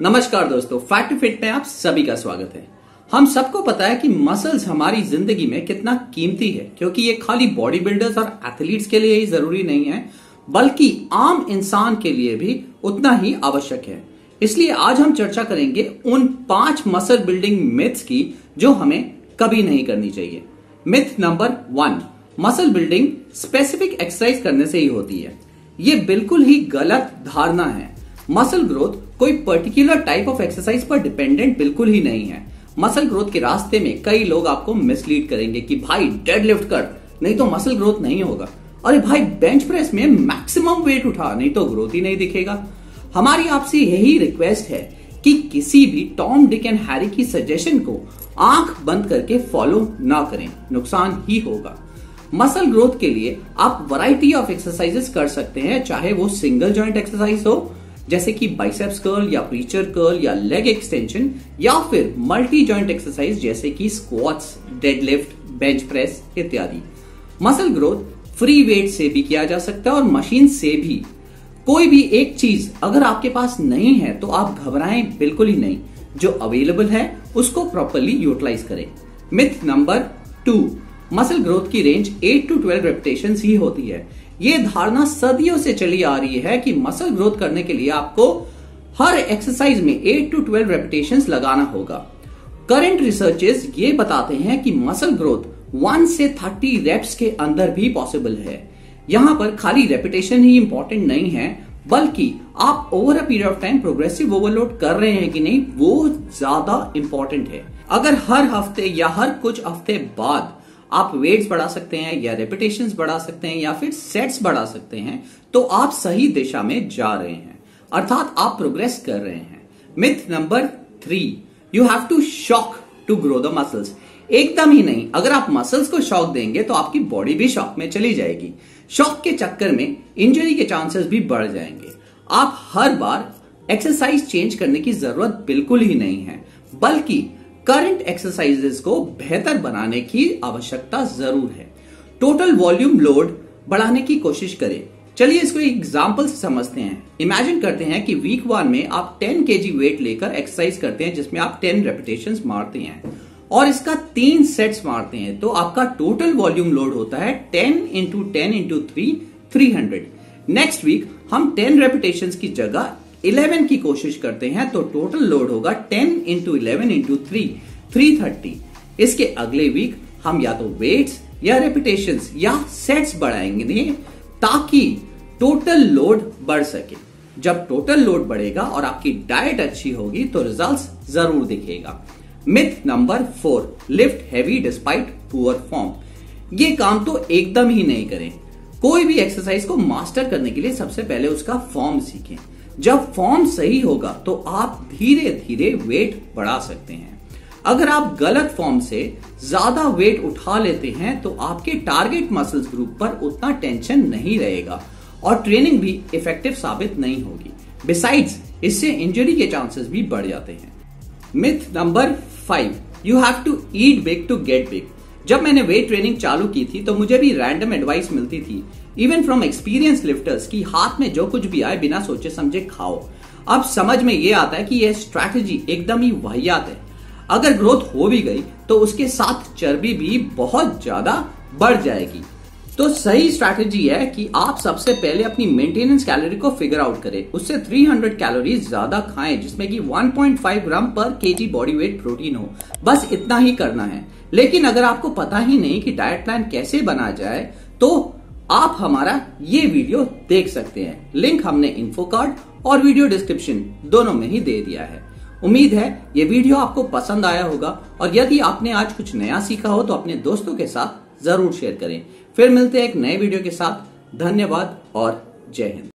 नमस्कार दोस्तों, fact to fit में आप सभी का स्वागत है। हम सबको पता है कि मसल्स हमारी जिंदगी में कितना कीमती है, क्योंकि ये खाली बॉडी बिल्डर्स और एथलीट्स के लिए ही जरूरी नहीं है, बल्कि आम इंसान के लिए भी उतना ही आवश्यक है। इसलिए आज हम चर्चा करेंगे उन 5 मसल बिल्डिंग मिथ्स की जो हमें कभी नहीं करनी चाहिए। Myth number 1, muscle building specific exercise करने से ही होती है। ये बिल्कुल ही गलत धारणा है। मसल ग्रोथ कोई पर्टिकुलर टाइप ऑफ एक्सरसाइज पर डिपेंडेंट बिल्कुल ही नहीं है। मसल ग्रोथ के रास्ते में कई लोग आपको मिसलीड करेंगे कि भाई डेडलिफ्ट कर, नहीं तो मसल ग्रोथ नहीं होगा। अरे भाई बेंच प्रेस में मैक्सिमम वेट उठा, नहीं तो ग्रोथ ही नहीं दिखेगा। हमारी आपसे यही रिक्वेस्ट है कि किसी भी टॉम, डिक एंड हैरी की सजेशन को आंख बंद करके फॉलो ना करें, नुकसान ही होगा। मसल ग्रोथ के लिए आप वैरायटी ऑफ एक्सरसाइजेस कर सकते हैं, चाहे वो सिंगल जॉइंट एक्सरसाइज हो जैसे कि बाइसेप्स कर्ल या प्रीचर कर्ल या लेग एक्सटेंशन, या फिर मल्टी जॉइंट एक्सरसाइज जैसे कि स्क्वाट्स, डेडलिफ्ट, बेंच प्रेस इत्यादि। मसल ग्रोथ फ्री वेट से भी किया जा सकता है और मशीन से भी। कोई भी एक चीज अगर आपके पास नहीं है तो आप घबराएं बिल्कुल ही नहीं। जो अवेलेबल है उसको प्रॉपर्ली यूटिलाइज करें। मिथ नंबर 2, मसल ग्रोथ की रेंज 8 to 12 रेपिटेशंस ही होती है। ये धारणा सदियों से चली आ रही है कि मसल ग्रोथ करने के लिए आपको हर एक्सरसाइज में 8 to 12 रेपिटेशंस लगाना होगा। करंट रिसर्चेस ये बताते हैं कि मसल ग्रोथ 1 से 30 रेप्स के अंदर भी पॉसिबल है। यहां पर खाली रेपिटेशन ही इंपॉर्टेंट नहीं है, बल्कि आप over a period of time progressive overload कर रहे हैं कि नहीं, वो ज्यादा इंपॉर्टेंट है। अगर हर हफ्ते या हर कुछ हफ्ते बाद आप वेट्स बढ़ा सकते हैं या रेपिटेशंस बढ़ा सकते हैं या फिर सेट्स बढ़ा सकते हैं, तो आप सही दिशा में जा रहे हैं, अर्थात आप प्रोग्रेस कर रहे हैं। Myth number 3, you have to shock to grow the muscles. एकदम ही नहीं, अगर आप मसल्स को शॉक देंगे तो आपकी बॉडी भी शॉक में चली जाएगी। शॉक के चक्कर में इंजरी के चांसेस भी बढ़ जाएंगे। आप हर बार एक्सरसाइज चेंज करने की जरूरत बिल्कुल ही नहीं है, बल्कि करंट एक्सरसाइजेस को बेहतर बनाने की आवश्यकता जरूर है। टोटल वॉल्यूम लोड बढ़ाने की कोशिश करें। चलिए इसको एक एग्जांपल से समझते हैं। इमेजिन करते हैं कि वीक 1 में आप 10 kg वेट लेकर एक्सरसाइज करते हैं, जिसमें आप 10 रेपिटेशंस मारते हैं और इसका 3 सेट्स मारते हैं, तो आपका टोटल वॉल्यूम लोड होता है 10 × 10 × 3 300। नेक्स्ट वीक हम 10 रेपिटेशंस की जगह 11 की कोशिश करते हैं, तो टोटल लोड होगा 10 × 11 × 3 330। इसके अगले वीक हम या तो वेट्स या रेपिटेशंस या सेट्स बढ़ाएंगे ताकि टोटल लोड बढ़ सके। जब टोटल लोड बढ़ेगा और आपकी डाइट अच्छी होगी तो रिजल्ट्स जरूर दिखेगा। Myth number 4, lift heavy despite poor form. ये काम तो एकदम ही नहीं करें। कोई भी एक्सरसाइज को मास्टर करने के लिए सबसे पहले उसका फॉर्म सीखें। जब फॉर्म सही होगा तो आप धीरे धीरे वेट बढ़ा सकते हैं। अगर आप गलत फॉर्म से ज्यादा वेट उठा लेते हैं तो आपके टारगेट मसल्स ग्रुप पर उतना टेंशन नहीं रहेगा और ट्रेनिंग भी इफेक्टिव साबित नहीं होगी। बिसाइड्स इससे इंजरी के चांसेस भी बढ़ जाते हैं। Myth number 5, you have to eat big to get big. जब मैंने वेट ट्रेनिंग चालू की थी तो मुझे भी रैंडम एडवाइस मिलती थी, इवन फ्रॉम एक्सपीरियंस लिफ्टर्स, की हाथ में जो कुछ भी आए बिना सोचे समझे खाओ। अब समझ में ये आता है कि यह स्ट्रैटेजी एकदम ही वाहियात है। अगर ग्रोथ हो भी गई तो उसके साथ चर्बी भी बहुत ज्यादा बढ़ जाएगी। तो सही स्ट्रैटेजी है कि आप सबसे पहले अपनी मेंटेनेंस कैलोरी को फिगर आउट करें। उससे 300 कैलोरीज ज्यादा खाएं, जिसमें कि 1.5 ग्राम पर केजी बॉडी वेट प्रोटीन हो। बस इतना ही करना है। लेकिन अगर आपको पता ही नहीं कि डाइट प्लान कैसे बना जाए, तो आप हमारा ये वीडियो देख सकते हैं। लिंक हमने इन्फो कार्ड और वीडियो डिस्क्रिप्शन दोनों में ही दे दिया है। उम्मीद है ये वीडियो आपको पसंद आया होगा, और यदि आपने आज कुछ नया सीखा हो तो अपने दोस्तों के साथ जरूर शेयर करें। फिर मिलते हैं एक नए वीडियो के साथ। धन्यवाद और जय हिंद।